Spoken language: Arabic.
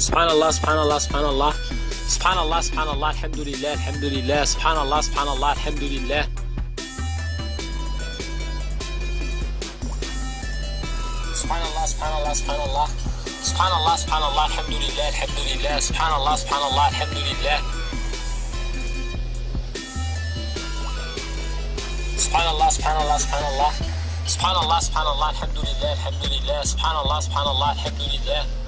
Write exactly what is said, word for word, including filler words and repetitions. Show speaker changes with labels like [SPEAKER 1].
[SPEAKER 1] سبحان الله سبحان الله سبحان الله سبحان الله سبحان الله الحمد لله الحمد لله سبحان الله سبحان الله الحمد لله سبحان الله سبحان الله سبحان الله سبحان الله سبحان الله الحمد لله الحمد لله سبحان الله سبحان الله الحمد لله سبحان الله سبحان الله سبحان الله سبحان الله سبحان الله الحمد لله الحمد لله سبحان الله سبحان الله الحمد لله